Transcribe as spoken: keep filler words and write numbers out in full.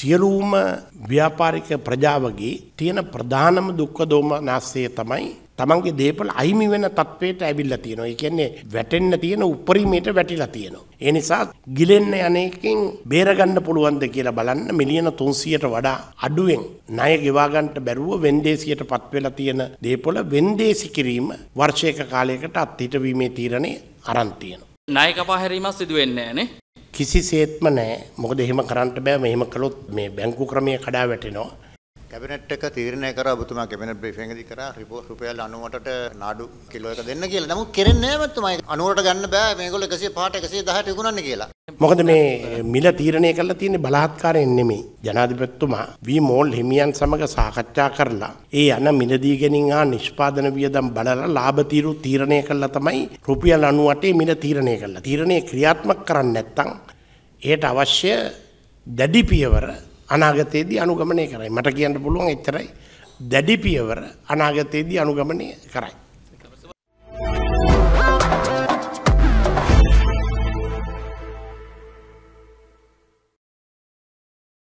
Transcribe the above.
සියලුම ව්‍යාපාරික ප්‍රජාවගේ තියෙන ප්‍රධානම දුක්ඛ දෝමනස්ය තමයි තමන්ගේ දේපල අහිමි වෙන තත්වයට ඇවිල්ලා තියෙනවා. ඒ කියන්නේ වැටෙන්න තියෙන උපරිමයට වැටිලා තියෙනවා. ඒ නිසා ගිලෙන්න යන්නේකින් බේර ගන්න පුළුවන්ද කියලා බලන්න මිලියන තුන්සියයට වඩා අඩුවෙන් ණය ගෙවා ගන්නට බැරුව වෙන්දේසියටපත් වෙලා තියෙන දේපල වෙන්දේසි කිරීම වර්ෂයක කාලයකට අත්හිටවීමේ තීරණය අරන් තියෙනවා. ණය කපා හැරීමක් සිදු වෙන්නේ නැහැ නේ? කිසිසේත්ම නැහැ. මොකද එහෙම කරන්න බෑ. මෙහෙම කළොත් මේ බැංකු ක්‍රමය කඩා වැටෙනවා. කැබිනට් එක තීරණය කරා ඔබතුමා කැබිනට් බ්‍රීෆින්ග් එකදී කරා රුපියල් අනූවටට නාඩු කිලෝ එක දෙන්න කියලා. නමුත් කෙරෙන්නේ නැහැ මතුමා. අනූවටට ගන්න බෑ. මේගොල්ලෝ එකසිය පහට එකසිය දහට විකුණන්නේ කියලා. මොකද මේ මිල තීරණය කරලා තියෙන්නේ බලහත්කාරයෙන් නෙමෙයි. ජනාධිපතිතුමා වී මෝල් හිමියන් සමග සාකච්ඡා කරලා ඒ යන මිලදී ගැනීම හා නිෂ්පාදන වියදම් බලලා ලාභ තීරු තීරණය කළා තමයි රුපියල් අනූවටේ මිල තීරණය කළා. තීරණය ක්‍රියාත්මක කරන්නේ නැත්නම් ඒට අවශ්‍ය දැඩි පියවර අනාගතයේදී අනුගමනය කරයි. මට කියන්න පුළුවන් එච්චරයි. දැඩි පියවර අනාගතයේදී අනුගමනය කරයි.